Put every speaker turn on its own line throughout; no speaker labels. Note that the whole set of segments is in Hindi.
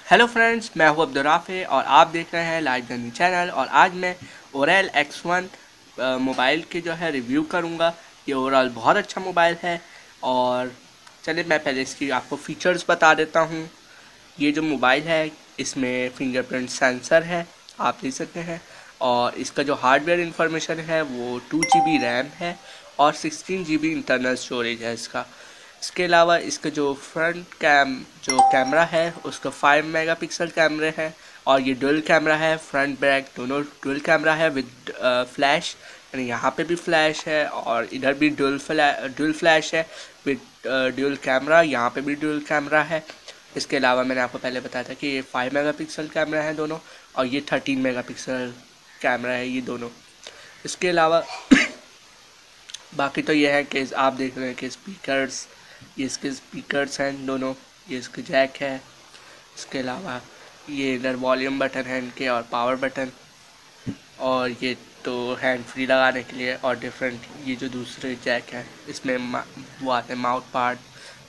हेलो फ्रेंड्स, मैं हूं अब्दुर्राफ़े और आप देख रहे हैं लाइव जर्नी चैनल। और आज मैं ओरेल X1 मोबाइल के जो है रिव्यू करूंगा। ये ओवरऑल बहुत अच्छा मोबाइल है। और चलिए मैं पहले इसकी आपको फीचर्स बता देता हूं। ये जो मोबाइल है इसमें फिंगरप्रिंट सेंसर है, आप देख सकते हैं। और इसका जो हार्डवेयर इंफॉर्मेशन है वो 2 GB रैम है और 16 GB इंटरनल स्टोरेज है इसका। इसके अलावा इसका जो जो कैमरा है उसका 5 मेगापिक्सल कैमरे है। और ये डुअल कैमरा है, फ्रंट बैक दोनों डुअल कैमरा है विद फ्लैश, यानी यहाँ पे भी फ्लैश है और इधर भी डुअल फ्लैश है विद डुअल कैमरा, यहाँ पे भी डुअल कैमरा है। इसके अलावा मैंने आपको पहले बताया था कि ये 5 मेगापिक्सल कैमरा है दोनों, और ये 13 मेगापिक्सल कैमरा है ये दोनों। इसके अलावा बाकी तो ये है कि आप देख रहे हैं कि ये इसके स्पीकर्स हैं दोनों, ये इसके जैक है। इसके अलावा ये इधर वॉल्यूम बटन है इनके और पावर बटन, और ये तो हैंड फ्री लगाने के लिए। और डिफरेंट ये जो दूसरे जैक हैं इसमें वो आते हैं माउथ पार्ट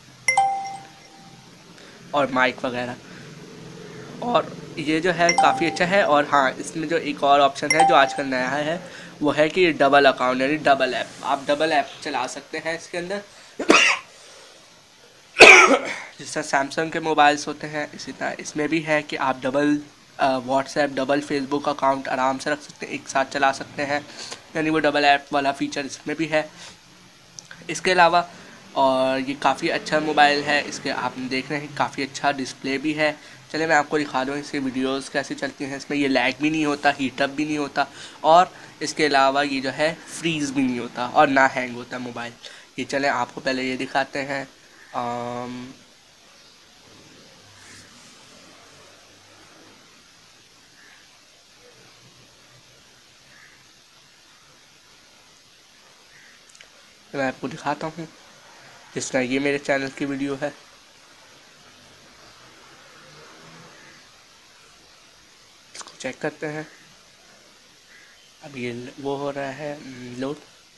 और माइक वगैरह। और ये जो है काफ़ी अच्छा है। और हाँ, इसमें जो एक और ऑप्शन है जो आजकल नया है वो है कि डबल अकाउंट, यानी डबल ऐप, आप डबल ऐप चला सकते हैं इसके अंदर। जिस तरह सैमसंग के मोबाइल्स होते हैं इसी तरह इसमें भी है कि आप double WhatsApp, double Facebook account आराम से रख सकते हैं, एक साथ चला सकते हैं, यानी वो डबल ऐप वाला फीचर इसमें भी है। इसके अलावा और ये काफ़ी अच्छा मोबाइल है, इसके आप देख रहे हैं काफ़ी अच्छा डिस्प्ले भी है। चलिए मैं आपको दिखा दूँ इसकी वीडियोस कैसे चलती हैं। इसमें ये लैग भी नहीं होता, हीटअप भी नहीं होता, और इसके अलावा ये जो है फ्रीज़ भी नहीं होता और ना हैंग होता मोबाइल। ये चलें आपको पहले ये दिखाते हैं। मैं आपको दिखाता हूँ जिस तरह ये मेरे चैनल की वीडियो है। इसको चेक करते हैं। अब ये वो हो रहा है लोड।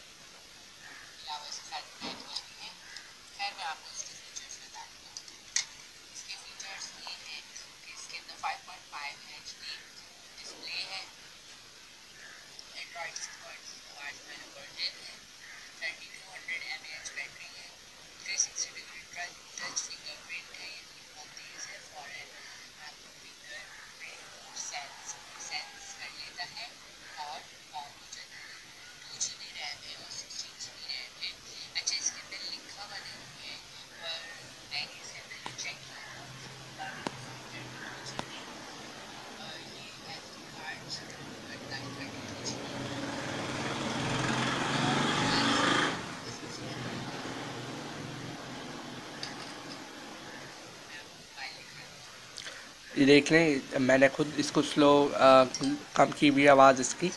ये देख लें, मैंने खुद इसको स्लो कम की भी आवाज़ इसकी।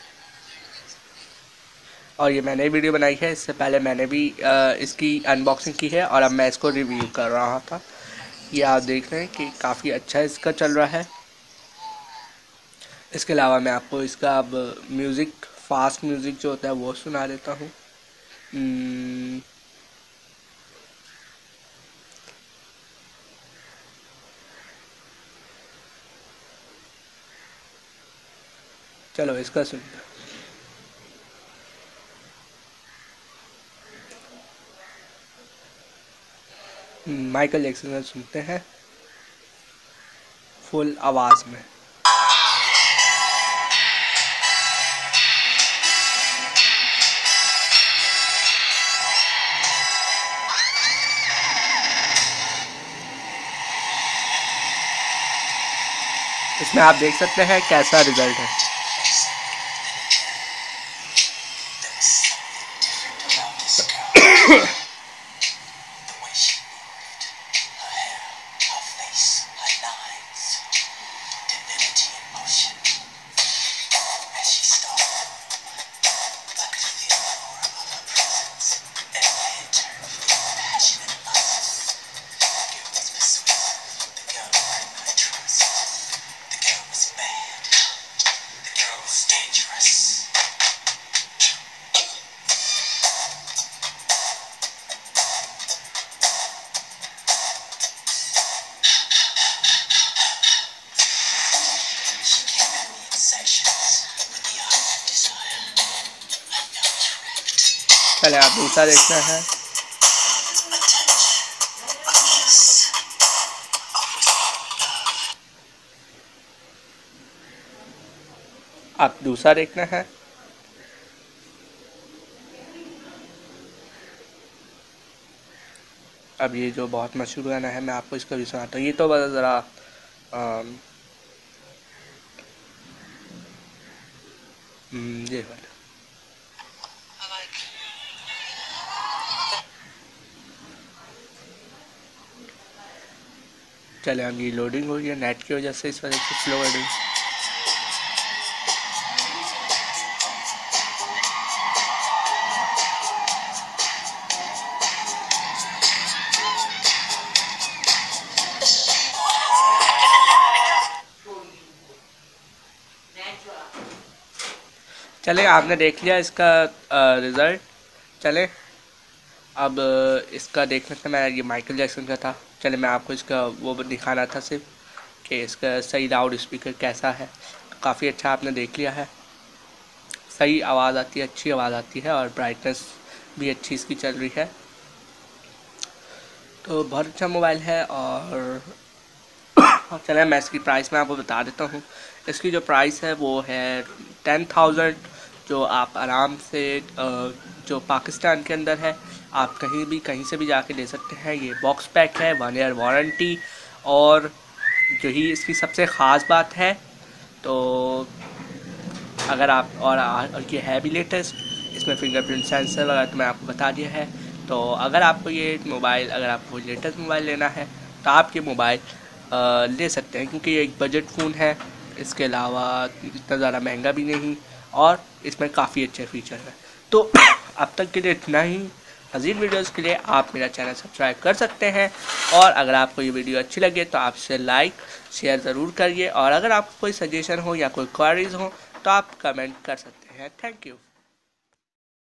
और ये मैंने वीडियो बनाई है, इससे पहले मैंने भी इसकी अनबॉक्सिंग की है और अब मैं इसको रिव्यू कर रहा था। ये आप देख रहे हैं कि काफ़ी अच्छा इसका चल रहा है। इसके अलावा मैं आपको इसका अब म्यूज़िक, फास्ट म्यूज़िक जो होता है वो सुना देता हूँ। चलो इसका सुनते हैं। माइकल जैक्सन का सुनते हैं फुल आवाज़ में। इसमें आप देख सकते हैं कैसा रिजल्ट है। चले आप दूसरा देखना है। आप दूसरा देखना है। अब ये जो बहुत मशहूर गाना है मैं आपको इसका भी सुनाता हूँ। ये तो बस ज़रा ये वाला। चले अब ये लोडिंग हो रही है नेट की वजह से, इस वजह से स्लो लोडिंग। चले आपने देख लिया इसका रिज़ल्ट। चले अब इसका देखने से मैं ये माइकल जैक्सन का था। चले मैं आपको इसका वो दिखाना था सिर्फ कि इसका सही लाउड स्पीकर कैसा है। काफ़ी अच्छा आपने देख लिया है, सही आवाज़ आती है, अच्छी आवाज़ आती है और ब्राइटनेस भी अच्छी इसकी चल रही है। तो बहुत अच्छा मोबाइल है। और चले मैं इसकी प्राइस में आपको बता देता हूँ। इसकी जो प्राइस है वो है 10,000, जो आप आराम से जो पाकिस्तान के अंदर है आप कहीं से भी जाके ले सकते हैं। ये बॉक्स पैक है, 1 ईयर वारंटी। और जो ही इसकी सबसे ख़ास बात है तो अगर आप और ये है भी लेटेस्ट, इसमें फिंगरप्रिंट सेंसर वगैरह तो मैं आपको बता दिया है। तो अगर आपको ये मोबाइल, अगर आपको लेटेस्ट मोबाइल लेना है तो आप ये मोबाइल ले सकते हैं, क्योंकि ये एक बजट फ़ोन है। इसके अलावा इतना ज़्यादा महंगा भी नहीं और इसमें काफ़ी अच्छे फीचर हैं। तो अब तक के लिए इतना ही। मज़ीद वीडियोज़ के लिए आप मेरा चैनल सब्सक्राइब कर सकते हैं। और अगर आपको ये वीडियो अच्छी लगे तो आप इसे लाइक शेयर ज़रूर करिए। और अगर आपको कोई सजेशन हो या कोई क्वेरीज़ हो तो आप कमेंट कर सकते हैं। Thank you.